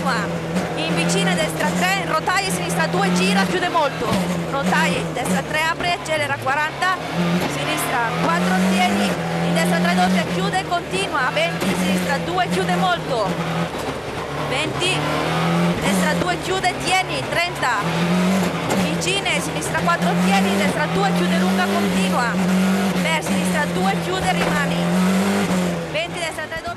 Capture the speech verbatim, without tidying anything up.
continua, in vicina destra tre, rotaia sinistra due, gira, chiude molto, rotaia destra tre, apre, accelera quaranta, sinistra quattro, tieni, in destra tre doppia, chiude, continua, venti, sinistra due, chiude molto, venti, destra due, chiude, tieni, trenta, vicine, sinistra quattro, tieni, destra due, chiude lunga, continua, per sinistra due, chiude, rimani, venti, destra tre doppia.